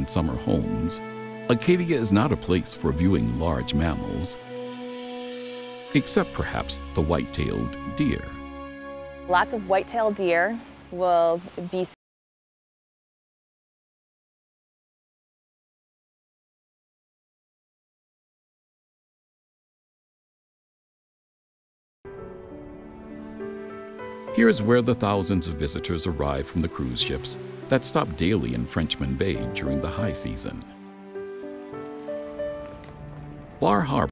summer homes, Acadia is not a place for viewing large mammals, except perhaps the white-tailed deer. Lots of white-tailed deer will be Here's where the thousands of visitors arrive from the cruise ships that stop daily in Frenchman Bay during the high season. Bar Harbor